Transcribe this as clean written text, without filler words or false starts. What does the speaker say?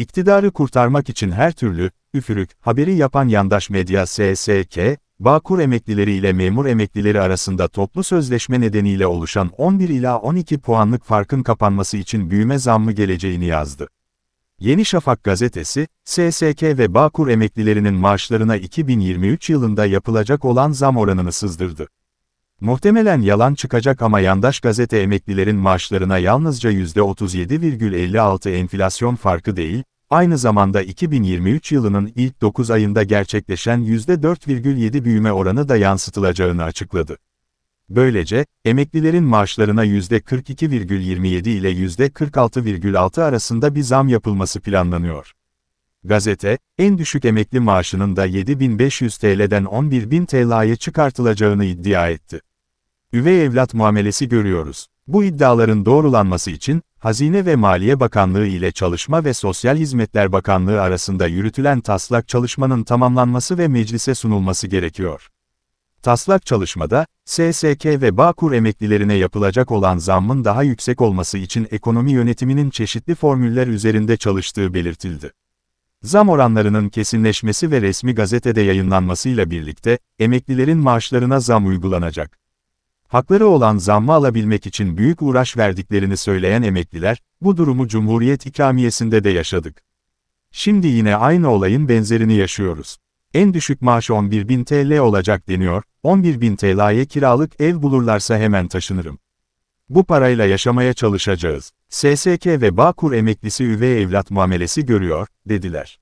İktidarı kurtarmak için her türlü, üfürük, haberi yapan yandaş medya SSK, Bağkur emeklileri ile memur emeklileri arasında toplu sözleşme nedeniyle oluşan 11 ila 12 puanlık farkın kapanması için büyüme zammı geleceğini yazdı. Yeni Şafak gazetesi, SSK ve Bağkur emeklilerinin maaşlarına 2023 yılında yapılacak olan zam oranını sızdırdı. Muhtemelen yalan çıkacak ama yandaş gazete emeklilerin maaşlarına yalnızca %37,56 enflasyon farkı değil, aynı zamanda 2023 yılının ilk 9 ayında gerçekleşen %4,7 büyüme oranı da yansıtılacağını açıkladı. Böylece, emeklilerin maaşlarına %42,27 ile %46,6 arasında bir zam yapılması planlanıyor. Gazete, en düşük emekli maaşının da 7.500 TL'den 11.000 TL'ye çıkartılacağını iddia etti. Üvey evlat muamelesi görüyoruz. Bu iddiaların doğrulanması için, Hazine ve Maliye Bakanlığı ile Çalışma ve Sosyal Hizmetler Bakanlığı arasında yürütülen taslak çalışmanın tamamlanması ve meclise sunulması gerekiyor. Taslak çalışmada, SSK ve Bağkur emeklilerine yapılacak olan zammın daha yüksek olması için ekonomi yönetiminin çeşitli formüller üzerinde çalıştığı belirtildi. Zam oranlarının kesinleşmesi ve resmi gazetede yayınlanmasıyla birlikte, emeklilerin maaşlarına zam uygulanacak. Hakları olan zammı alabilmek için büyük uğraş verdiklerini söyleyen emekliler, bu durumu Cumhuriyet İkramiyesi'nde de yaşadık. Şimdi yine aynı olayın benzerini yaşıyoruz. En düşük maaş 11.000 TL olacak deniyor, 11.000 TL'ye kiralık ev bulurlarsa hemen taşınırım. Bu parayla yaşamaya çalışacağız. SSK ve Bağkur emeklisi üvey evlat muamelesi görüyor, dediler.